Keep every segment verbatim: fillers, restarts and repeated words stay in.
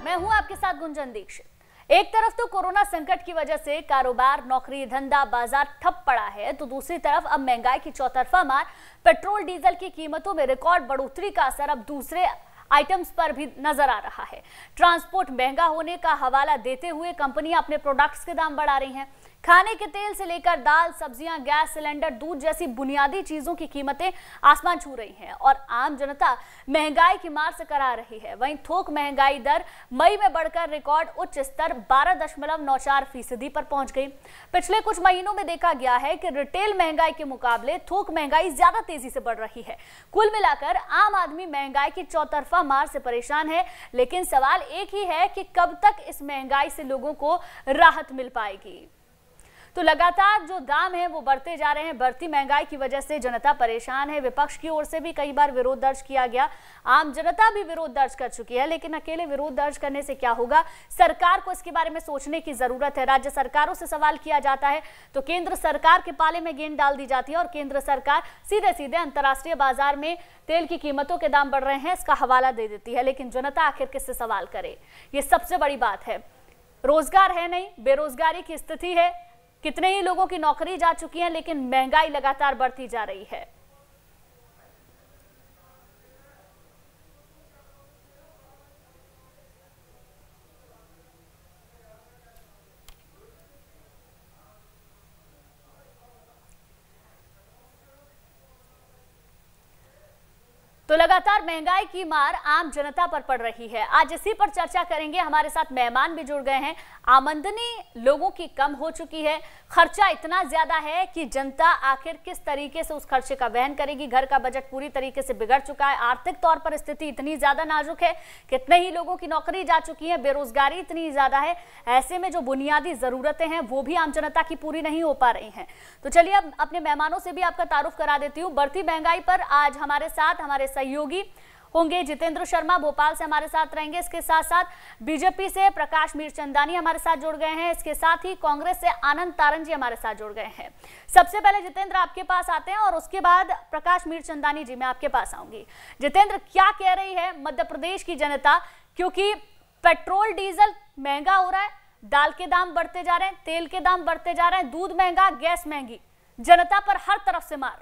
मैं हूं आपके साथ गुंजन दीक्षित। एक तरफ तो कोरोना संकट की वजह से कारोबार, नौकरी, धंधा, बाजार ठप पड़ा है, तो दूसरी तरफ अब महंगाई की चौतरफा मार, पेट्रोल डीजल की कीमतों में रिकॉर्ड बढ़ोतरी का असर अब दूसरे आइटम्स पर भी नजर आ रहा है। ट्रांसपोर्ट महंगा होने का हवाला देते हुए कंपनियां अपने प्रोडक्ट्स के दाम बढ़ा रही हैं। खाने के तेल से लेकर दाल, सब्जियां, गैस सिलेंडर, दूध जैसी बुनियादी चीजों की कीमतें आसमान छू रही हैं और आम जनता महंगाई की मार से करा रही है। वहीं थोक महंगाई दर मई में बढ़कर रिकॉर्ड उच्च स्तर बारह दशमलव नौ चार फीसदी पर पहुंच गई। पिछले कुछ महीनों में देखा गया है कि रिटेल महंगाई के मुकाबले थोक महंगाई ज्यादा तेजी से बढ़ रही है। कुल मिलाकर आम आदमी महंगाई की चौतरफा मार से परेशान है, लेकिन सवाल एक ही है कि कब तक इस महंगाई से लोगों को राहत मिल पाएगी। तो लगातार जो दाम है वो बढ़ते जा रहे हैं। बढ़ती महंगाई की वजह से जनता परेशान है। विपक्ष की ओर से भी कई बार विरोध दर्ज किया गया, आम जनता भी विरोध दर्ज कर चुकी है, लेकिन अकेले विरोध दर्ज करने से क्या होगा? सरकार को इसके बारे में सोचने की जरूरत है। राज्य सरकारों से सवाल किया जाता है तो केंद्र सरकार के पाले में गेंद डाल दी जाती है और केंद्र सरकार सीधे सीधे अंतर्राष्ट्रीय बाजार में तेल की कीमतों के दाम बढ़ रहे हैं इसका हवाला दे देती है। लेकिन जनता आखिर किससे सवाल करे? ये सबसे बड़ी बात है। रोजगार है नहीं, बेरोजगारी की स्थिति है, कितने ही लोगों की नौकरी जा चुकी है, लेकिन महंगाई लगातार बढ़ती जा रही है। तो लगातार महंगाई की मार आम जनता पर पड़ रही है। आज इसी पर चर्चा करेंगे। हमारे साथ मेहमान भी जुड़ गए हैं। आमदनी लोगों की कम हो चुकी है, खर्चा इतना ज्यादा है कि जनता आखिर किस तरीके से उस खर्चे का वहन करेगी? घर का बजट पूरी तरीके से बिगड़ चुका है, आर्थिक तौर पर स्थिति इतनी ज्यादा नाजुक है, कितने ही लोगों की नौकरी जा चुकी है, बेरोजगारी इतनी ज्यादा है। ऐसे में जो बुनियादी जरूरतें हैं वो भी आम जनता की पूरी नहीं हो पा रही हैं। तो चलिए अब अपने मेहमानों से भी आपका तारुफ करा देती हूँ। बढ़ती महंगाई पर आज हमारे साथ हमारे सहयोगी होंगे जितेंद्र शर्मा, भोपाल से हमारे साथ रहेंगे। इसके साथ साथ बीजेपी से प्रकाश मीरचंदानी हमारे साथ जुड़ गए हैं। इसके साथ ही कांग्रेस से आनंद तारन जी हमारे साथ जुड़ गए हैं। सबसे पहले जितेंद्र आपके पास आते हैं और उसके बाद प्रकाश मीरचंदानी जी मैं आपके पास आऊंगी। जितेंद्र, क्या कह रही है मध्य प्रदेश की जनता? क्योंकि पेट्रोल डीजल महंगा हो रहा है, दाल के दाम बढ़ते जा रहे हैं, तेल के दाम बढ़ते जा रहे हैं, दूध महंगा, गैस महंगी, जनता पर हर तरफ से मार।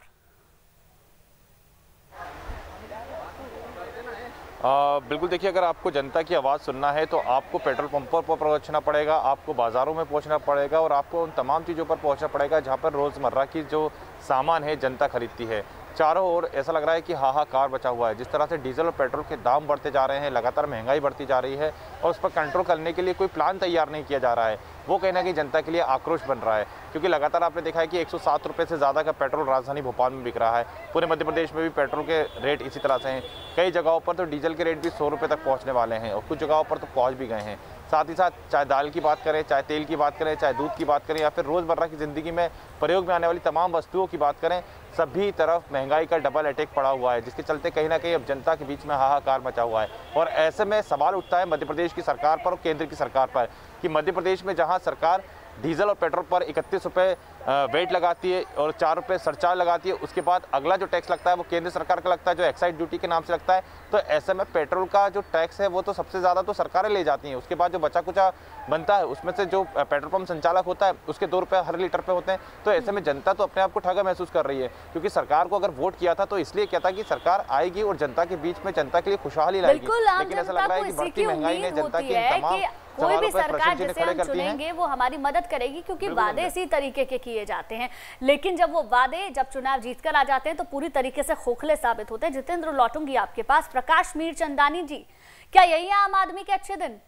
आ, बिल्कुल देखिए, अगर आपको जनता की आवाज़ सुनना है तो आपको पेट्रोल पंपों पर पहुंचना पड़ेगा, आपको बाज़ारों में पहुंचना पड़ेगा और आपको उन तमाम चीज़ों पर पहुंचना पड़ेगा जहां पर रोज़मर्रा की जो सामान है जनता खरीदती है। चारों ओर ऐसा लग रहा है कि हाहाकार बचा हुआ है। जिस तरह से डीजल और पेट्रोल के दाम बढ़ते जा रहे हैं, लगातार महंगाई बढ़ती जा रही है और उस पर कंट्रोल करने के लिए कोई प्लान तैयार नहीं किया जा रहा है, वो कहीं ना कहीं जनता के लिए आक्रोश बन रहा है। क्योंकि लगातार आपने देखा है कि एक सौ सात रुपये से ज़्यादा का पेट्रोल राजधानी भोपाल में बिक रहा है। पूरे मध्य प्रदेश में भी पेट्रोल के रेट इसी तरह से हैं। कई जगहों पर तो डीजल के रेट भी सौ रुपये तक पहुँचने वाले हैं और कुछ जगहों पर तो पहुँच भी गए हैं। साथ ही साथ चाहे दाल की बात करें, चाहे तेल की बात करें, चाहे दूध की बात करें या फिर रोज़मर्रा की ज़िंदगी में प्रयोग में आने वाली तमाम वस्तुओं की बात करें, सभी तरफ महंगाई का डबल अटैक पड़ा हुआ है, जिसके चलते कहीं ना कहीं अब जनता के बीच में हाहाकार मचा हुआ है। और ऐसे में सवाल उठता है मध्य प्रदेश की सरकार पर और केंद्र की सरकार पर कि मध्य प्रदेश में जहां सरकार डीजल और पेट्रोल पर इकतीस रुपये वेट लगाती है और चार रुपये सरचार्ज लगाती है, उसके बाद अगला जो टैक्स लगता है वो केंद्र सरकार का लगता है, जो एक्साइज ड्यूटी के नाम से लगता है। तो ऐसे में पेट्रोल का जो टैक्स है वो तो सबसे ज़्यादा तो सरकारें ले जाती हैं। उसके बाद जो बचा कुचा बनता है उसमें से जो पेट्रोल पंप संचालक होता है उसके दो रुपये हर लीटर पे होते हैं। तो ऐसे में जनता तो अपने आप को ठगा महसूस कर रही है, क्योंकि सरकार को अगर वोट किया था तो इसलिए क्या था कि सरकार आएगी और जनता के बीच में जनता के लिए खुशहाली लाएगी। लेकिन ऐसा लग रहा है कि बढ़ती महंगाई ने जनता की तमाम कोई भी सरकार जिसे हम चुनेंगे वो हमारी मदद करेगी, क्योंकि वादे इसी तरीके के किए जाते हैं। लेकिन जब वो वादे जब चुनाव जीतकर आ जाते हैं तो पूरी तरीके से खोखले साबित होते हैं। जितेंद्र, लौटूंगी आपके पास। प्रकाश मीरचंदानी जी, क्या यही है आम आदमी के अच्छे दिन?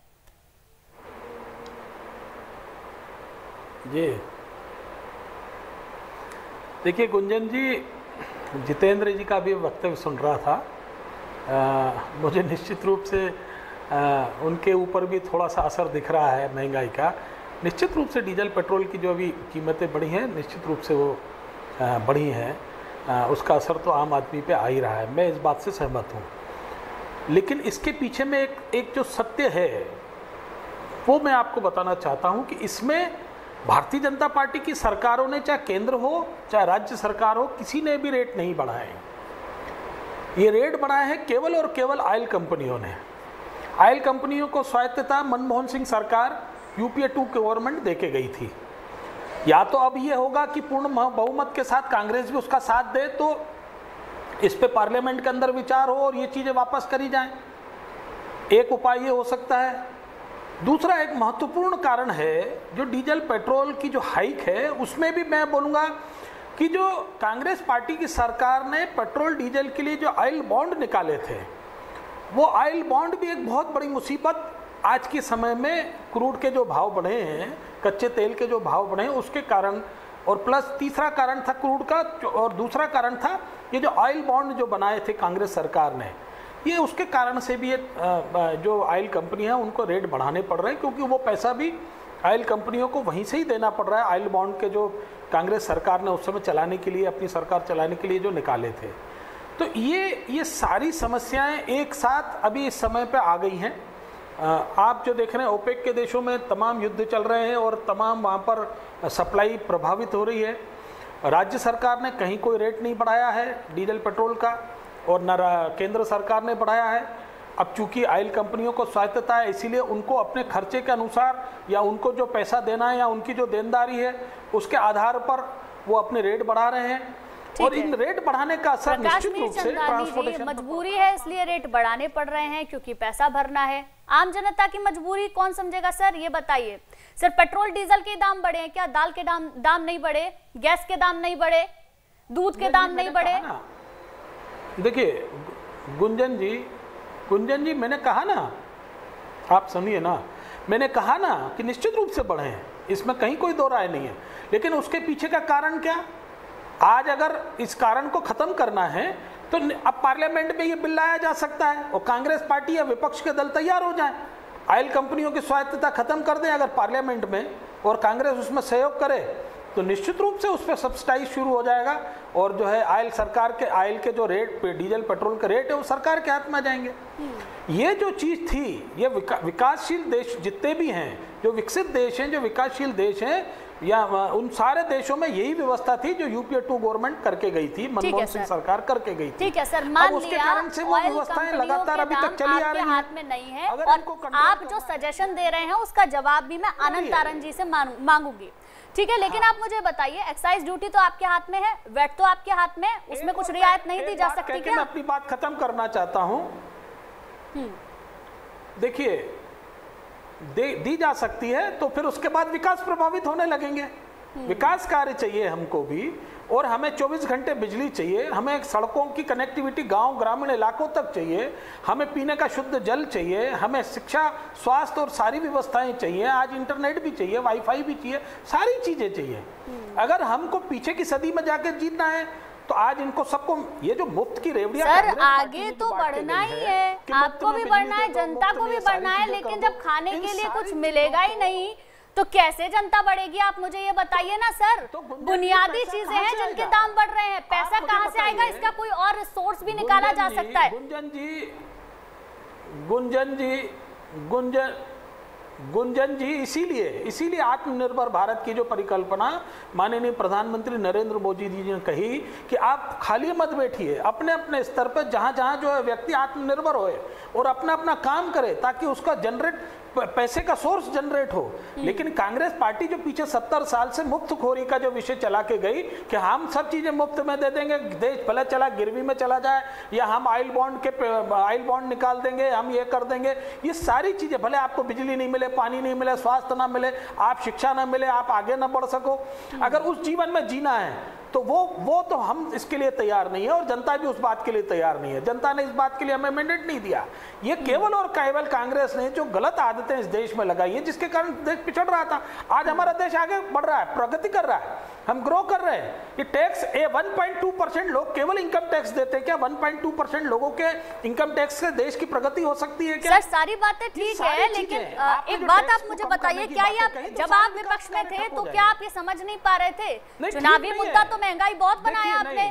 जी देखिए गुंजन जी, जितेंद्र जी का भी वक्तव्य सुन रहा था। आ, मुझे निश्चित रूप से आ, उनके ऊपर भी थोड़ा सा असर दिख रहा है महंगाई का। निश्चित रूप से डीजल पेट्रोल की जो अभी कीमतें बढ़ी हैं, निश्चित रूप से वो आ, बढ़ी हैं, आ, उसका असर तो आम आदमी पे आ ही रहा है। मैं इस बात से सहमत हूँ, लेकिन इसके पीछे में एक एक जो सत्य है वो मैं आपको बताना चाहता हूँ कि इसमें भारतीय जनता पार्टी की सरकारों ने, चाहे केंद्र हो चाहे राज्य सरकार हो, किसी ने भी रेट नहीं बढ़ाए। ये रेट बढ़ाए हैं केवल और केवल ऑयल कंपनियों ने। ऑयल कंपनियों को स्वायत्तता मनमोहन सिंह सरकार यूपीए टू गवर्नमेंट देके गई थी। या तो अब ये होगा कि पूर्ण बहुमत के साथ कांग्रेस भी उसका साथ दे तो इस पे पार्लियामेंट के अंदर विचार हो और ये चीजें वापस करी जाएं। एक उपाय ये हो सकता है। दूसरा एक महत्वपूर्ण कारण है जो डीजल पेट्रोल की जो हाइक है, उसमें भी मैं बोलूँगा कि जो कांग्रेस पार्टी की सरकार ने पेट्रोल डीजल के लिए जो ऑयल बॉन्ड निकाले थे, वो ऑयल बॉन्ड भी एक बहुत बड़ी मुसीबत आज के समय में क्रूड के जो भाव बढ़े हैं, कच्चे तेल के जो भाव बढ़े हैं उसके कारण, और प्लस तीसरा कारण था क्रूड का और दूसरा कारण था ये जो ऑयल बॉन्ड जो बनाए थे कांग्रेस सरकार ने, ये उसके कारण से भी ये जो ऑयल कंपनी है उनको रेट बढ़ाने पड़ रहे हैं, क्योंकि वो पैसा भी ऑयल कंपनियों को वहीं से ही देना पड़ रहा है, ऑयल बॉन्ड के जो कांग्रेस सरकार ने उस समय चलाने के लिए, अपनी सरकार चलाने के लिए जो निकाले थे। तो ये ये सारी समस्याएं एक साथ अभी इस समय पे आ गई हैं। आप जो देख रहे हैं ओपेक के देशों में तमाम युद्ध चल रहे हैं और तमाम वहाँ पर सप्लाई प्रभावित हो रही है। राज्य सरकार ने कहीं कोई रेट नहीं बढ़ाया है डीजल पेट्रोल का और न केंद्र सरकार ने बढ़ाया है। अब चूंकि ऑयल कंपनियों को स्वायत्तता है, इसीलिए उनको अपने खर्चे के अनुसार या उनको जो पैसा देना है या उनकी जो देनदारी है उसके आधार पर वो अपने रेट बढ़ा रहे हैं। और इन रेट बढ़ाने का असर निश्चित रूप से ट्रांसपोर्टेशन मजबूरी है, इसलिए रेट बढ़ाने पड़ रहे हैं क्योंकि पैसा भरना है। आम जनता की मजबूरी कौन समझेगा सर, ये बताइए। सर पेट्रोल डीजल के दाम बढ़े हैं क्या? दाल के दाम दाम नहीं बढ़े, गैस के दाम नहीं बढ़े, दूध के दाम नहीं बढ़े? देखिए गुंजन जी गुंजन जी मैंने कहा ना, आप सुनिए ना, मैंने कहा ना कि निश्चित रूप से बढ़े हैं, इसमें कहीं कोई दो राय नहीं है। लेकिन उसके पीछे का कारण क्या? आज अगर इस कारण को खत्म करना है तो अब पार्लियामेंट में ये बिल लाया जा सकता है और कांग्रेस पार्टी या विपक्ष के दल तैयार हो जाएं, ऑयल कंपनियों की स्वायत्तता खत्म कर दें अगर पार्लियामेंट में, और कांग्रेस उसमें सहयोग करे तो निश्चित रूप से उस पर सब्सिडाइज शुरू हो जाएगा और जो है ऑयल सरकार के ऑयल के जो रेट पे डीजल पेट्रोल के रेट है वो सरकार के हाथ में आ जाएंगे। ये जो चीज़ थी, ये विका, विकासशील देश जितने भी हैं, जो विकसित देश हैं, जो विकासशील देश हैं, या उन सारे देशों में यही व्यवस्था थी जो यूपीए टू गवर्नमेंट करके गई थी, मनमोहन सिंह सरकार करके गई थी। ठीक है सर, मान उसके कारण से वो व्यवस्थाएं लगातार अभी तक चली आ रही हैं। हाथ में नहीं है और आप जो सजेशन दे रहे हैं उसका जवाब भी मैं आनंद तारण जी से मांगूंगी। ठीक है, लेकिन आप मुझे बताइए, एक्साइज ड्यूटी तो आपके हाथ में है, वेट तो आपके हाथ में, उसमें कुछ रियायत नहीं दी जा सकती क्या? मैं अपनी बात खत्म करना चाहता हूं। देखिए दी जा सकती है तो फिर उसके बाद विकास प्रभावित होने लगेंगे। विकास कार्य चाहिए हमको भी, और हमें चौबीस घंटे बिजली चाहिए, हमें सड़कों की कनेक्टिविटी गांव ग्रामीण इलाकों तक चाहिए, हमें पीने का शुद्ध जल चाहिए, हमें शिक्षा स्वास्थ्य और सारी व्यवस्थाएं चाहिए, आज इंटरनेट भी चाहिए, वाईफाई भी चाहिए, सारी चीजें चाहिए। अगर हमको पीछे की सदी में जाकर जीतना है तो आज इनको सबको ये जो मुफ्त की रेवड़ियां सर आगे तो बढ़ना ही है, आपको भी बढ़ना है, जनता को भी बढ़ना है, लेकिन जब खाने के लिए कुछ मिलेगा ही नहीं तो कैसे जनता बढ़ेगी? आप मुझे ये बताइए ना सर। तो बुनियादी चीजें हैं जिनके दाम बढ़ रहे हैं, पैसा कहाँ से आएगा? इसका कोई और सोर्स भी निकाला जा सकता है। गुंजन जी गुंजन जी गुंजन गुंजन जी इसीलिए इसीलिए आत्मनिर्भर भारत की जो परिकल्पना माननीय प्रधानमंत्री नरेंद्र मोदी जी ने कही कि आप खाली मत बैठिए, अपने अपने स्तर पर जहां जहां जो है व्यक्ति आत्मनिर्भर होए और अपना अपना काम करे ताकि उसका जनरेट पैसे का सोर्स जनरेट हो। लेकिन कांग्रेस पार्टी जो पीछे सत्तर साल से मुफ्तखोरी का जो विषय चला के गई कि हम सब चीजें मुफ्त में दे देंगे, देश भले चला गिरवी में चला जाए, या हम ऑयल बॉन्ड के ऑयल बॉन्ड निकाल देंगे, हम ये कर देंगे, ये सारी चीजें, भले आपको बिजली नहीं मिले, पानी नहीं मिले, स्वास्थ्य ना मिले, आप शिक्षा ना मिले, आप आगे ना बढ़ सको, अगर उस जीवन में जीना है तो वो वो तो हम इसके लिए तैयार नहीं है और जनता भी उस बात के लिए तैयार नहीं है। जनता ने इस बात के लिए हमें मैंडेट नहीं दिया। ये केवल और केवल कांग्रेस ने जो गलत आदतें इस देश में लगाई है जिसके कारण देश पिछड़ रहा था। आज हमारा देश आगे बढ़ रहा है, प्रगति कर रहा है, हम ग्रो कर रहे हैं। ये tax a one point two percent लोग केवल इनकम टैक्स देते हैं क्या? वन पॉइंट टू परसेंट लोगों के इनकम टैक्स से देश की प्रगति हो सकती है क्या? सर सारी बातें ठीक है, लेकिन एक बात आप मुझे बताइए, क्या ये जब आप विपक्ष में थे तो क्या आप ये समझ नहीं पा रहे थे? चुनावी मुद्दा तो महंगाई बहुत बनाया आपने।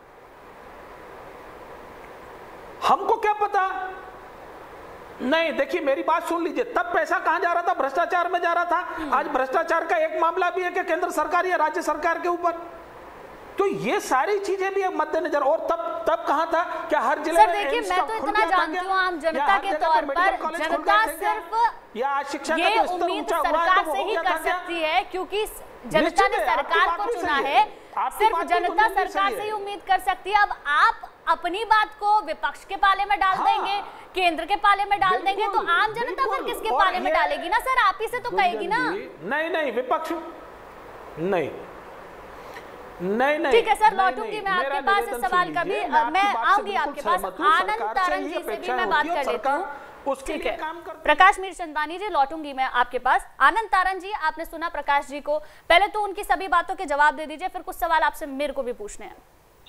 हमको क्या पता? नहीं, देखिए मेरी बात सुन लीजिए, तब पैसा कहां जा रहा था? भ्रष्टाचार में जा रहा था। आज भ्रष्टाचार का एक मामला भी है कि केंद्र सरकार या राज्य सरकार के ऊपर, तो ये सारी चीजें भी मद्देनजर, और तब तब कहाँ था, क्या हर जिले में देखिए मैं तो इतना जानती हूँ आम जनता के तौर पर जनता सिर्फ या शिक्षा ये उम्मीद सरकार से ही कर सकती है, क्योंकि जनता ने सरकार को चुना है, सिर्फ जनता सरकार से ही उम्मीद कर सकती है। अब आप अपनी बात को विपक्ष के पाले में डाल देंगे, केंद्र के पाले में डाल देंगे, तो आम जनता फिर किसके पाले में डालेगी ना सर, आप ही से तो कहेगी ना। नहीं नहीं विपक्ष नहीं नहीं नहीं ठीक है सर, लौटूंगी मैं आपके पास इस सवाल का भी, मैं आऊंगी आपके पास। आनंद तारंग जी से भी मैं बात कर लेती हूँ, ठीक है। प्रकाश मीरचंदानी जी, लौटूंगी मैं आपके पास। आनंद तारंग जी, आपने सुना प्रकाश जी को, पहले तो उनकी सभी बातों के जवाब दे दीजिए, फिर कुछ सवाल आपसे मेरे को भी पूछने हैं।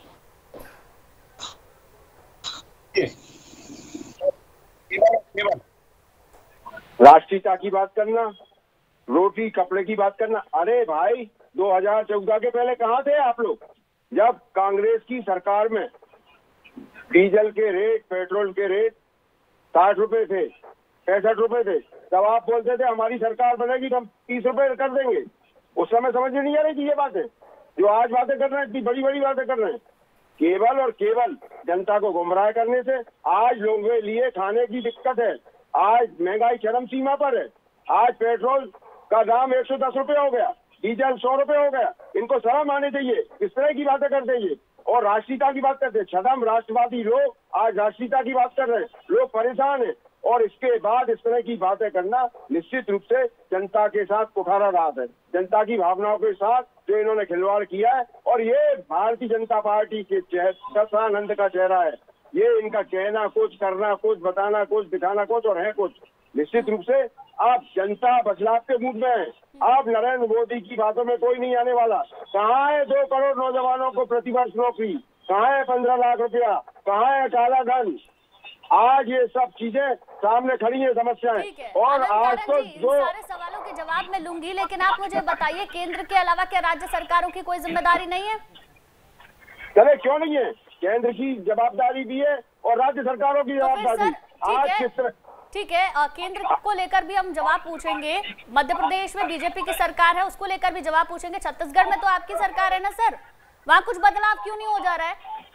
राष्ट्रीयता की बात करना, रोटी कपड़े की बात करना, अरे भाई दो हज़ार चौदह के पहले कहाँ थे आप लोग, जब कांग्रेस की सरकार में डीजल के रेट, पेट्रोल के रेट साठ रुपए थे, पैंसठ रुपए थे, तब आप बोलते थे हमारी सरकार बनेगी तो हम तीस रुपए कर देंगे। उस समय समझ में नहीं आ रही थी ये बातें, जो आज बातें कर रहे हैं, इतनी बड़ी बड़ी बातें कर रहे हैं, केवल और केवल जनता को गुमराह करने से। आज लोगों के लिए खाने की दिक्कत है, आज महंगाई चरम सीमा पर है, आज पेट्रोल का दाम एक सौ दस रुपए हो गया, डीजल सौ रुपए हो गया। इनको शर्म आने चाहिए, इस तरह की बातें करते हैं। और राष्ट्रीयता की बात करते हैं, छदम राष्ट्रवादी लोग आज राष्ट्रीयता की बात कर रहे हैं, लोग परेशान हैं। और इसके बाद इस तरह की बातें करना निश्चित रूप से जनता के साथ कुठारा रात है, जनता की भावनाओं के साथ जो इन्होंने खिलवाड़ किया है। और ये भारतीय जनता पार्टी के ससानंद का चेहरा है, ये इनका कहना कुछ, करना कुछ, बताना कुछ, दिखाना कुछ और है कुछ। निश्चित रूप से आप जनता बदलाव के मूड में है। आप नरेंद्र मोदी की बातों में कोई नहीं आने वाला। कहाँ है दो करोड़ नौजवानों को प्रतिवर्ष नौकरी, कहाँ है पंद्रह लाख रुपया, कहाँ है काला धन? आज ये सब चीजें सामने खड़ी है समस्याएं। और आज तो दो सारे सवालों के जवाब मैं लूंगी, लेकिन आप मुझे बताइए केंद्र के अलावा क्या राज्य सरकारों की कोई जिम्मेदारी नहीं है? चले क्यों नहीं है, केंद्र की जवाबदारी भी है और राज्य सरकारों की जवाबदारी। आज किस तरह, ठीक है, केंद्र को लेकर भी हम जवाब पूछेंगे, मध्य प्रदेश में बीजेपी की सरकार है उसको लेकर भी जवाब पूछेंगे, छत्तीसगढ़ में तो आपकी सरकार है ना सर, वहाँ कुछ बदलाव क्यों नहीं हो जा रहा है?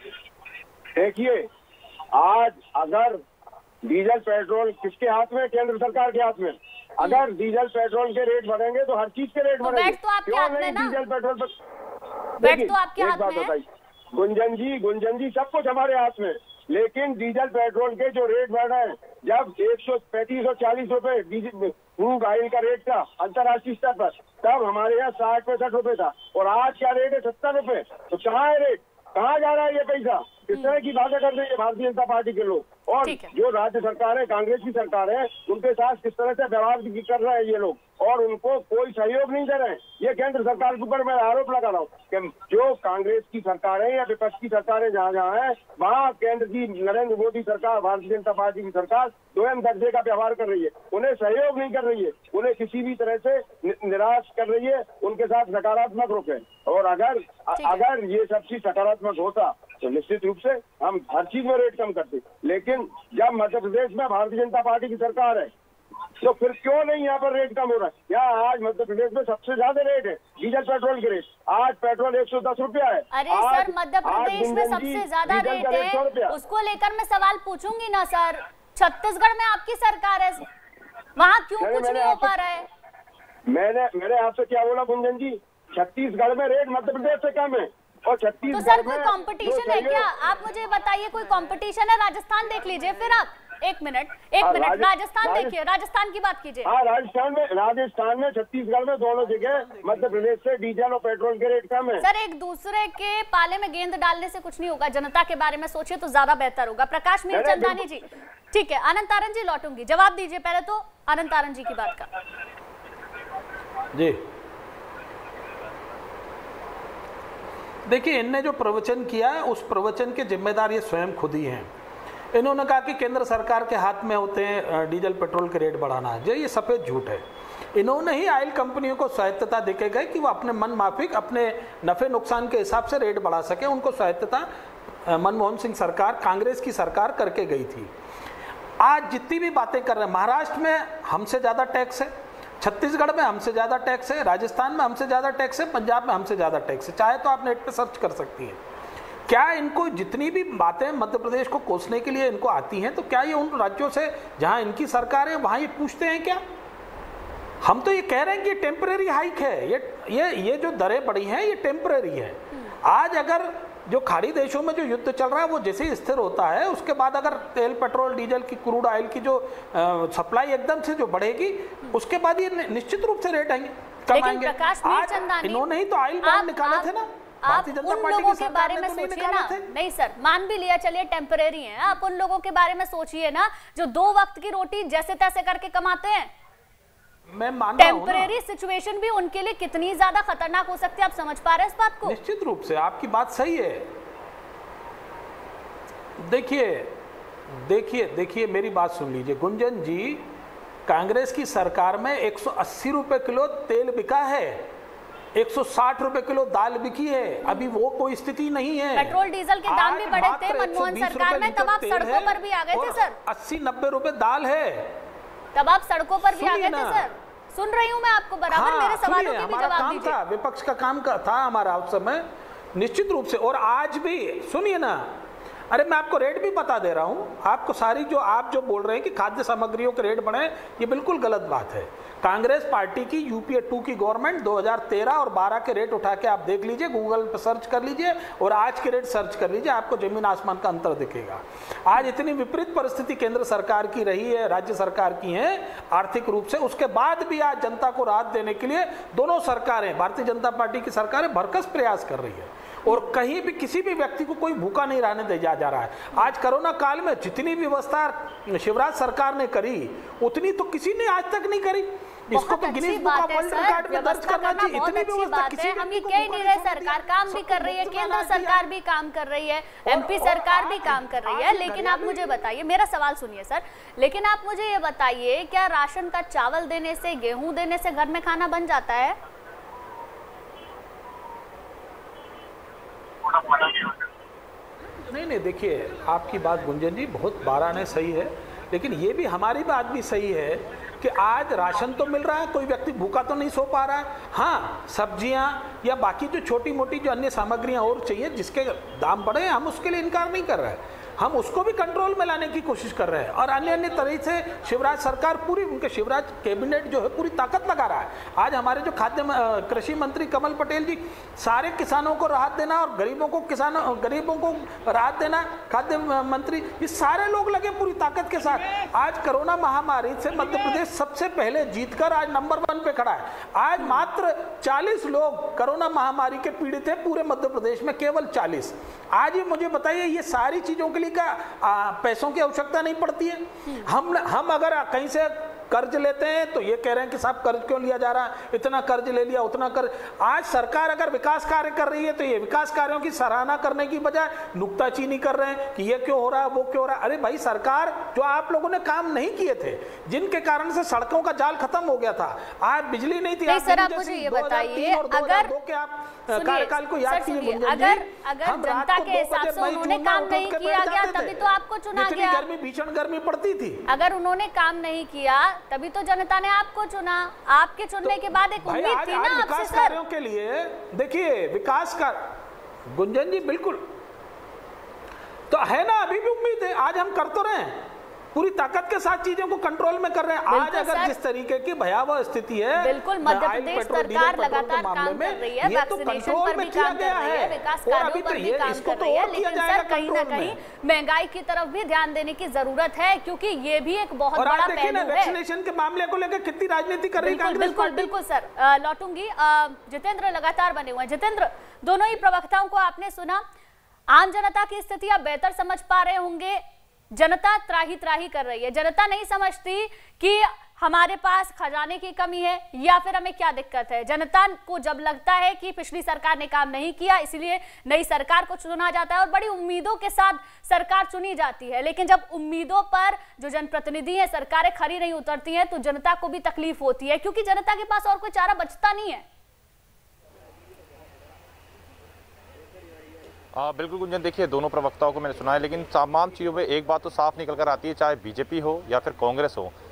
देखिए, आज अगर डीजल पेट्रोल किसके हाथ में, केंद्र सरकार के हाथ में। अगर डीजल पेट्रोल के रेट बढ़ेंगे तो हर चीज के रेट तो बढ़ेंगे। तो आपके हाथ में ना, डीजल पेट्रोल पर बैठ तो आपके हाथ में है। गुंजन जी, गुंजन जी, सब कुछ हमारे हाथ में, लेकिन डीजल पेट्रोल के जो रेट बढ़ रहे हैं, जब एक सौ पैंतीस और चालीस रुपए डीजल क्रूड ऑयल का रेट था अंतर्राष्ट्रीय स्तर पर, तब हमारे यहाँ साठ पैंसठ रुपए था, और आज क्या रेट है, सत्तर रुपए। तो कहाँ है रेट, कहाँ जा रहा है ये पैसा? इस तरह की बातें कर रही है भारतीय जनता पार्टी के लोग। और जो राज्य सरकार है, कांग्रेस की सरकार है, उनके साथ किस तरह से व्यवहार कर रहे हैं ये लोग, और उनको कोई सहयोग नहीं दे रहे हैं। ये केंद्र सरकार के ऊपर मैं आरोप लगा रहा हूँ कि जो कांग्रेस की सरकार है या विपक्ष की सरकारें जहाँ जहाँ है, वहाँ केंद्र की नरेंद्र मोदी सरकार, भारतीय जनता पार्टी की सरकार दोयम दर्जे का व्यवहार कर रही है, उन्हें सहयोग नहीं कर रही है, उन्हें किसी भी तरह से निराश कर रही है, उनके साथ नकारात्मक रुख है। और अगर अगर ये सब चीज सकारात्मक होता तो निश्चित रूप से हम हर चीज में रेट कम करते। लेकिन जब मध्य प्रदेश में भारतीय जनता पार्टी की सरकार है, तो फिर क्यों नहीं यहाँ पर रेट कम हो रहा है? यहाँ आज मध्य प्रदेश में सबसे ज्यादा रेट है डीजल पेट्रोल के रेट। आज पेट्रोल एक सौ दस रुपया है। अरे सर, मध्य प्रदेश में सबसे ज्यादा रेट है, उसको लेकर मैं सवाल पूछूंगी ना सर। छत्तीसगढ़ में आपकी सरकार है, वहाँ क्यों कुछ नहीं हो पा रहा है? मैंने मैंने आपसे क्या बोला गुंजन जी, छत्तीसगढ़ में रेट मध्य प्रदेश से कम है। और छत्तीसगढ़ तो सर कोई कंपटीशन है क्या? आप मुझे बताइए, कोई कंपटीशन है? राजस्थान देख लीजिए फिर आप। एक मिनट एक मिनट राजस्थान देखिए, राजस्थान की बात कीजिए। हाँ, राजस्थान में राजस्थान में छत्तीसगढ़ में दोनों जगह मध्य प्रदेश से डीजल और पेट्रोल के रेट कम है। सर, एक दूसरे के पाले में गेंद डालने से कुछ नहीं होगा, जनता के बारे में सोचिए तो ज्यादा बेहतर होगा। प्रकाश मीरचंदानी जी, ठीक है, आनंद तारंग जी लौटूंगी, जवाब दीजिए पहले तो आनंद तारंग जी की बात का। जी देखिए, इनने जो प्रवचन किया है उस प्रवचन के जिम्मेदार ये स्वयं खुद ही हैं। इन्होंने कहा कि केंद्र सरकार के हाथ में होते हैं डीजल पेट्रोल के रेट बढ़ाना, जो ये सफ़ेद झूठ है। इन्होंने ही ऑयल कंपनियों को स्वायत्तता देके गए कि वो अपने मन माफिक अपने नफ़े नुकसान के हिसाब से रेट बढ़ा सके। उनको स्वायत्तता मनमोहन सिंह सरकार, कांग्रेस की सरकार करके गई थी। आज जितनी भी बातें कर रहे हैं, महाराष्ट्र में हमसे ज़्यादा टैक्स है, छत्तीसगढ़ में हमसे ज़्यादा टैक्स है, राजस्थान में हमसे ज़्यादा टैक्स है, पंजाब में हमसे ज़्यादा टैक्स है। चाहे तो आप नेट पे सर्च कर सकती हैं। क्या इनको जितनी भी बातें मध्य प्रदेश को कोसने के लिए इनको आती हैं, तो क्या ये उन राज्यों से जहां इनकी सरकार है वहां ये पूछते हैं क्या? हम तो ये कह रहे हैं कि ये टेम्परेरी हाइक है, ये ये ये जो दरें बढ़ी हैं ये टेम्परेरी है। आज अगर जो खाड़ी देशों में जो युद्ध चल रहा है वो जैसे ही स्थिर होता है, उसके बाद अगर तेल, पेट्रोल, डीजल की, क्रूड ऑयल की जो सप्लाई एकदम से जो बढ़ेगी, उसके बाद ये निश्चित रूप से रेट आएंगे, कम आएंगे। आज इन्होंने ही तो ऑयल बॉन्ड निकाले थे ना, आप उन लोगों के बारे में सोचिए ना। नहीं सर, मान भी लिया चलिए टेम्परेरी है, आप उन लोगों के बारे में सोचिए ना जो दो वक्त की रोटी जैसे तैसे करके कमाते हैं। मैं मान रहा हूं ना, टेम्परेरी सिचुएशन भी उनके लिए कितनी ज्यादा खतरनाक हो सकती है, आप समझ पा रहे हैं इस बात को? निश्चित रूप से आपकी बात सही है। देखिए देखिए देखिए मेरी बात सुन लीजिए गुंजन जी, कांग्रेस की सरकार में एक सौ अस्सी रुपए किलो तेल बिका है, एक सौ साठ रुपए किलो दाल बिकी है। अभी वो कोई स्थिति नहीं है। पेट्रोल डीजल के दाम भी बढ़े थे मनमोहन सरकार में, तब आप सड़कों पर भी आ गए थे सर। अस्सी नब्बे रुपए दाल है, तब आप सड़कों पर भी आ गए थे सर। सुन रही हूं मैं आपको बराबर। हाँ, मेरे सवालों के भी जवाब दीजिए। था विपक्ष का काम का था हमारा उस समय, निश्चित रूप से। और आज भी सुनिए ना, अरे मैं आपको रेट भी बता दे रहा हूं आपको। सारी जो आप जो बोल रहे हैं कि खाद्य सामग्रियों के रेट बढ़े, ये बिल्कुल गलत बात है। कांग्रेस पार्टी की यूपीए टू की गवर्नमेंट दो हज़ार तेरह और बारह के रेट उठा के आप देख लीजिए, गूगल पर सर्च कर लीजिए और आज के रेट सर्च कर लीजिए, आपको जमीन आसमान का अंतर दिखेगा। आज इतनी विपरीत परिस्थिति केंद्र सरकार की रही है, राज्य सरकार की है आर्थिक रूप से, उसके बाद भी आज जनता को राहत देने के लिए दोनों सरकारें, भारतीय जनता पार्टी की सरकारें भरकस प्रयास कर रही है और कहीं भी किसी भी व्यक्ति को कोई भूखा नहीं रहने दिया जा रहा है। आज कोरोना काल में जितनी व्यवस्था शिवराज सरकार ने करी उतनी तो किसी ने आज तक नहीं करी। इसको तो Guinness book of world record में दर्ज करना चाहिए। इतनी व्यवस्था किसी हम ये कह नहीं रहे, सरकार काम भी कर रही है, केंद्र सरकार भी काम कर रही है, एमपी सरकार भी काम कर रही है। लेकिन आप मुझे बताइए, मेरा सवाल सुनिए सर, लेकिन आप मुझे ये बताइए क्या राशन का चावल देने से, गेहूं देने से घर में खाना बन जाता है? नहीं नहीं, देखिए आपकी बात गुंजन जी बहुत बारह सही है, लेकिन ये भी हमारी बात भी सही है कि आज राशन तो मिल रहा है, कोई व्यक्ति भूखा तो नहीं सो पा रहा है। हाँ, सब्जियां या बाकी जो छोटी मोटी जो अन्य सामग्रियां और चाहिए जिसके दाम बढ़े हैं, हम उसके लिए इनकार नहीं कर रहे हैं, हम उसको भी कंट्रोल में लाने की कोशिश कर रहे हैं। और अन्य अन्य तरह से शिवराज सरकार पूरी, उनके शिवराज कैबिनेट जो है पूरी ताकत लगा रहा है। आज हमारे जो खाद्य कृषि मंत्री कमल पटेल जी सारे किसानों को राहत देना और गरीबों को किसानों गरीबों को राहत देना, खाद्य मंत्री, ये सारे लोग लगे पूरी ताकत के साथ। आज कोरोना महामारी से मध्य प्रदेश सबसे पहले जीतकर आज नंबर वन पे खड़ा है। आज मात्र चालीस लोग कोरोना महामारी के पीड़ित हैं पूरे मध्य प्रदेश में, केवल चालीस। आज ये मुझे बताइए, ये सारी चीजों के लिए का आ, पैसों की आवश्यकता नहीं पड़ती है। हम हम अगर कहीं से कर्ज लेते हैं तो ये कह रहे हैं कि साहब कर्ज क्यों लिया जा रहा है, इतना कर्ज ले लिया, उतना कर्ज। आज सरकार अगर विकास कार्य कर रही है तो ये विकास कार्यों की सराहना करने की बजाय नुक्ताचीनी कर रहे हैं कि ये क्यों हो रहा है, वो क्यों हो रहा है। अरे भाई, सरकार जो आप लोगों ने काम नहीं किए थे, जिनके कारण से सड़कों का जाल खत्म हो गया था, आज बिजली नहीं थी। सर आप मुझे ये बताइए, अगर कार्यकाल को याद कीजिए, अगर अगर जनता के हिसाब से उन्होंने काम नहीं किया गया तभी तो आपको चुना गया। गर्मी, भीषण गर्मी पड़ती थी। अगर उन्होंने काम नहीं किया तभी तो जनता ने आपको चुना। आपके चुनने तो के बाद एक उम्मीद थी ना आपसे सर। कार्यों के लिए देखिए, विकास का गुंजन जी बिल्कुल तो है ना, अभी भी उम्मीद है। आज हम कर तो रहे हैं, पूरी ताकत के साथ चीजों को कंट्रोल में कर रहे हैं। आज अगर जिस तरीके की भयावह स्थिति है, बिल्कुल मध्य प्रदेश सरकार लगातार काम कर रही है, वैक्सीनेशन पर भी काम कर रही है, विकास कार्यों पर भी काम कर रही है। लेकिन सर कहीं ना कहीं महंगाई की तरफ भी ध्यान देने की जरूरत है, क्योंकि ये भी एक बहुत बड़ा पहलू है। वैक्सीनेशन के मामले को लेकर कितनी राजनीति कर रही है कांग्रेस। बिल्कुल बिल्कुल सर, लौटूंगी। जितेंद्र लगातार बने हुए हैं। जितेंद्र, दोनों ही प्रवक्ताओं को आपने सुना, आम जनता की स्थिति आप बेहतर समझ पा रहे होंगे। जनता त्राही त्राही कर रही है, जनता नहीं समझती कि हमारे पास खजाने की कमी है या फिर हमें क्या दिक्कत है। जनता को जब लगता है कि पिछली सरकार ने काम नहीं किया, इसलिए नई सरकार को चुना जाता है और बड़ी उम्मीदों के साथ सरकार चुनी जाती है। लेकिन जब उम्मीदों पर जो जनप्रतिनिधि है, सरकारें खरी नहीं उतरती हैं, तो जनता को भी तकलीफ होती है, क्योंकि जनता के पास और कोई चारा बचता नहीं है। आ, बिल्कुल गुंजन, देखिए दोनों प्रवक्ताओं को मैंने सुना है, लेकिन तमाम चीज़ों में एक बात तो साफ निकल कर आती है, चाहे बीजेपी हो या फिर कांग्रेस हो,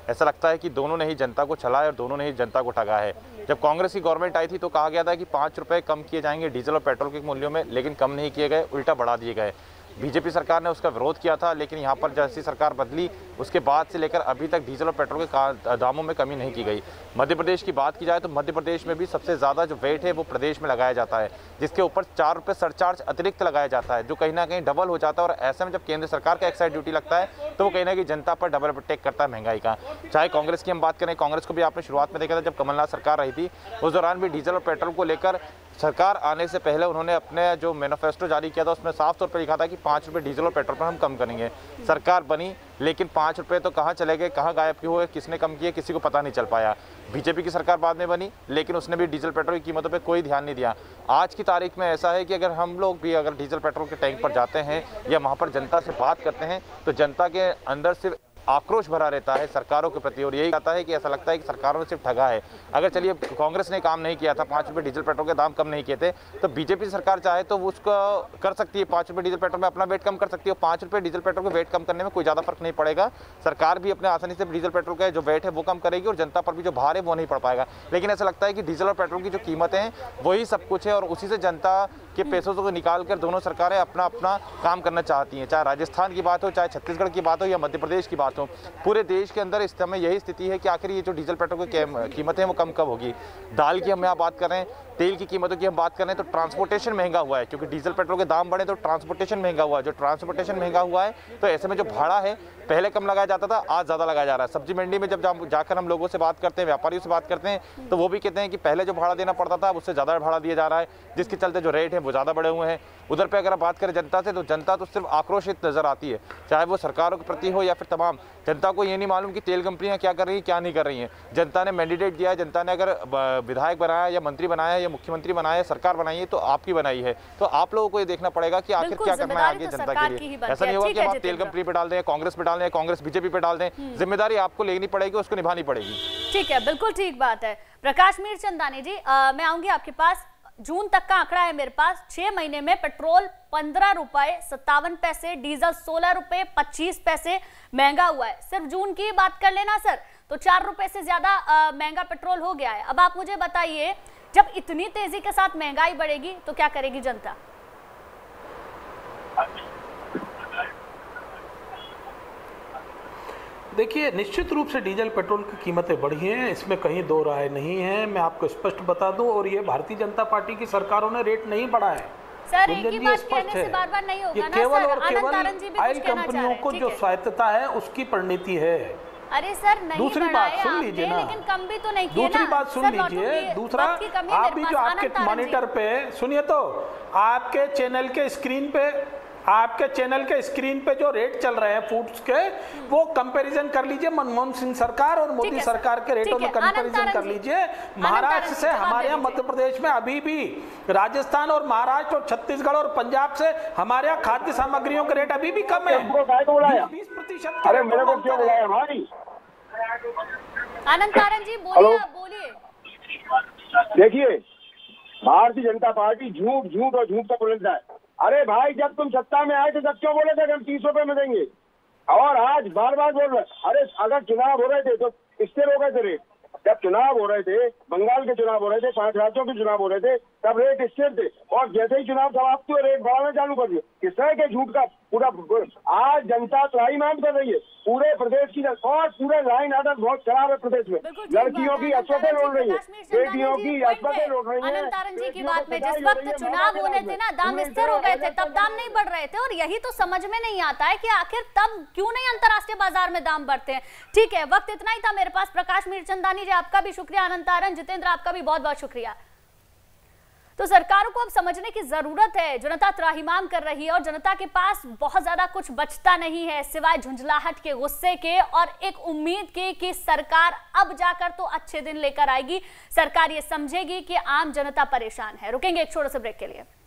ऐसा लगता है कि दोनों ने ही जनता को छला है और दोनों ने ही जनता को ठगा है। जब कांग्रेस की गवर्नमेंट आई थी तो कहा गया था कि पाँच रुपये कम किए जाएंगे डीजल और पेट्रोल के मूल्यों में, लेकिन कम नहीं किए गए, उल्टा बढ़ा दिए गए। बीजेपी सरकार ने उसका विरोध किया था, लेकिन यहाँ पर जैसी सरकार बदली उसके बाद से लेकर अभी तक डीजल और पेट्रोल के दामों में कमी नहीं की गई। मध्य प्रदेश की बात की जाए तो मध्य प्रदेश में भी सबसे ज़्यादा जो वेट है वो प्रदेश में लगाया जाता है, जिसके ऊपर चार रुपये सरचार्ज अतिरिक्त लगाया जाता है, जो कहीं ना कहीं डबल हो जाता है। और ऐसे में जब केंद्र सरकार का एक्साइज ड्यूटी लगता है तो वो कहीं ना कहीं जनता पर डबल अटैक करता है महंगाई का। चाहे कांग्रेस की हम बात करें, कांग्रेस को भी आपने शुरुआत में देखा था जब कमलनाथ सरकार रही थी, उस दौरान भी डीजल और पेट्रोल को लेकर सरकार आने से पहले उन्होंने अपने जो मैनिफेस्टो जारी किया था उसमें साफ तौर पर लिखा था कि पाँच रुपये डीजल और पेट्रोल पर हम कम करेंगे। सरकार बनी, लेकिन पाँच रुपये तो कहाँ चले गए, कहाँ गायब क्यों हुए, किसने कम किए, किसी को पता नहीं चल पाया। बीजेपी की सरकार बाद में बनी, लेकिन उसने भी डीजल पेट्रोल की कीमतों पे कोई ध्यान नहीं दिया। आज की तारीख में ऐसा है कि अगर हम लोग भी अगर डीजल पेट्रोल के टैंक पर जाते हैं या वहाँ पर जनता से बात करते हैं तो जनता के अंदर सिर्फ आक्रोश भरा रहता है सरकारों के प्रति, और यही कहता है कि ऐसा लगता है कि सरकारों ने सिर्फ ठगा है। अगर चलिए कांग्रेस ने काम नहीं किया था, पाँच रुपये डीजल पेट्रोल के दाम कम नहीं किए थे, तो बीजेपी सरकार चाहे तो वो उसको कर सकती है, पाँच रुपये डीजल पेट्रोल में अपना वेट कम कर सकती है। पाँच रुपये डीजल पेट्रोल के वेट कम करने में कोई ज़्यादा फर्क नहीं पड़ेगा। सरकार भी अपने आसानी से डीजल पेट्रोल का जो वेट है वो कम करेगी और जनता पर भी जो भार है वो नहीं पड़ पाएगा। लेकिन ऐसा लगता है कि डीजल और पेट्रोल की जो कीमतें हैं वही सब कुछ है और उसी से जनता के पैसों को निकाल कर दोनों सरकारें अपना अपना काम करना चाहती हैं। चाहे राजस्थान की बात हो, चाहे छत्तीसगढ़ की बात हो या मध्य प्रदेश की बात हो, पूरे देश के अंदर इस समय यही स्थिति है कि आखिर ये जो डीजल पेट्रोल की कीमतें हैं वो कम कब होगी। दाल की हम यहाँ बात कर रहे हैं, तेल की कीमतों की हम बात कर रहे हैं तो ट्रांसपोर्टेशन महंगा हुआ है, क्योंकि डीजल पेट्रोल के दाम बढ़े तो ट्रांसपोर्टेशन महंगा हुआ है। जो ट्रांसपोर्टेशन महंगा हुआ है तो ऐसे में जो भाड़ा है पहले कम लगाया जाता था, आज ज़्यादा लगाया जा रहा है। सब्जी मंडी में जब जा, जाकर हम लोगों से बात करते हैं, व्यापारियों से बात करते हैं, तो वो भी कहते हैं कि पहले जो भाड़ा देना पड़ता था उससे ज़्यादा भाड़ा दिया जा रहा है, जिसके चलते जो रेट है वो ज़्यादा बढ़े हुए हैं। उधर पे अगर आप बात करें जनता से, तो जनता तो सिर्फ आक्रोशित नजर आती है, चाहे वो सरकारों के प्रति हो या फिर तमाम। जनता को ये नहीं मालूम कि तेल कंपनियां क्या कर रही हैं, क्या नहीं कर रही हैं। जनता ने मैंडेट दिया है, जनता ने अगर विधायक बनाया या मंत्री बनाया या मुख्यमंत्री बनाया, सरकार बनाई है तो आपकी बनाई है, तो आप लोगों को ये देखना पड़ेगा कि आखिर क्या करना है आगे जनता के लिए। ऐसा नहीं होगा कि आप तेल कंपनी पे डाल दें, कांग्रेस पे डाल दें, कांग्रेस बीजेपी पे डाल दें, जिम्मेदारी आपको लेनी पड़ेगी, उसको निभानी पड़ेगी। ठीक है, बिल्कुल ठीक बात है। प्रकाश मीरचंदानी जी, आ, मैं आऊंगी आपके पास। जून तक का आंकड़ा है मेरे पास, छह महीने में पेट्रोल पंद्रह रुपए सत्तावन पैसे, डीजल सोलह रुपए पच्चीस पैसे महंगा हुआ है। सिर्फ जून की बात कर लेना सर तो चार रुपए से ज्यादा महंगा पेट्रोल हो गया है। अब आप मुझे बताइए, जब इतनी तेजी के साथ महंगाई बढ़ेगी तो क्या करेगी जनता? देखिए, निश्चित रूप से डीजल पेट्रोल की कीमतें बढ़ी हैं, इसमें कहीं दो राय नहीं है। मैं आपको स्पष्ट बता दूं, और ये भारतीय जनता पार्टी की सरकारों ने रेट नहीं बढ़ाया है। सर, एक ही बात कहने से बार बार नहीं होगा ना केवल सर। और केवल ऑयल कंपनियों को जो स्वायत्तता है उसकी परिणति है। अरे सर, नहीं दूसरी बात सुन लीजिए ना, लेकिन कम भी तो नहीं किया ना। दूसरी बात सुन लीजिए, दूसरा आप भी जो आपके मॉनिटर पे सुनिए, तो आपके चैनल के स्क्रीन पे आपके चैनल के स्क्रीन पे जो रेट चल रहे हैं फूड्स के, वो कंपैरिजन कर लीजिए मनमोहन सिंह सरकार और मोदी सरकार के रेटों में कंपैरिजन कर लीजिए। महाराष्ट्र से हमारे यहाँ मध्य प्रदेश में अभी भी राजस्थान और महाराष्ट्र और छत्तीसगढ़ और पंजाब से हमारे यहाँ खाद्य सामग्रियों के रेट अभी भी कम है, बीस प्रतिशत। अरे मेरे को क्यों बुलाया भाई? आनंद तारण जी बोलिए, बोलिए। देखिए, भारतीय जनता पार्टी झूठ झूठ और झूठ का बोलता है। अरे भाई, जब तुम सत्ता में आए थे तब क्यों बोले थे कि हम तीस रुपए में देंगे, और आज बार बार बोल रहे? अरे अगर चुनाव हो रहे थे तो स्थिर हो गए थे रेट। जब चुनाव हो रहे थे, बंगाल के चुनाव हो रहे थे, पांच राज्यों के चुनाव हो रहे थे, तब रेट स्थिर थे, और जैसे ही चुनाव समाप्त हुए रेट बढ़ाना चालू कर दिए। किस तरह के झूठ का पूरा आज जनता त्राहिमाम कर रही है पूरे प्रदेश की, और पूरे लाइन आर्डर बहुत खराब है प्रदेश में। लड़कियों की अस्पतालें लौट रही है, बेटियों की अस्पतालें लौट रही है। आनंद तारण जी की बात में, जिस वक्त चुनाव होने थे ना, दाम स्थिर हो गए थे, तब दाम नहीं बढ़ रहे थे, और यही तो समझ में नहीं आता है कि आखिर तब क्यों नहीं अंतर्राष्ट्रीय बाजार में दाम बढ़ते हैं। ठीक है, वक्त इतना ही था मेरे पास। प्रकाश मीरचंदानी जी, आपका भी शुक्रिया। आनंद तारण, जितेंद्र, आपका भी बहुत बहुत शुक्रिया। तो सरकारों को अब समझने की जरूरत है, जनता त्राहिमाम कर रही है और जनता के पास बहुत ज्यादा कुछ बचता नहीं है सिवाय झुंझलाहट के, गुस्से के और एक उम्मीद के कि सरकार अब जाकर तो अच्छे दिन लेकर आएगी। सरकार ये समझेगी कि आम जनता परेशान है। रुकेंगे एक छोटे से ब्रेक के लिए।